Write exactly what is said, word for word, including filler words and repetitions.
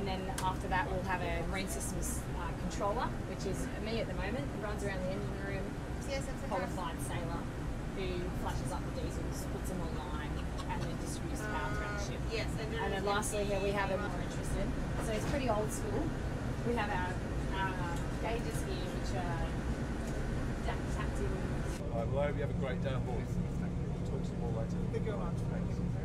and then after that we'll have a marine systems uh, controller, which is me at the moment, who runs around the engine room, qualified sailor, who flashes up the diesels, puts them online, and then distributes the power throughout the ship. Yes, and, and then lastly here we have a more interested, so it's pretty old school. We have our, our gauges here, which are tapped in. Right, well, I hope you have a great day on board. Talk to you more later. Thank you very much. Thanks.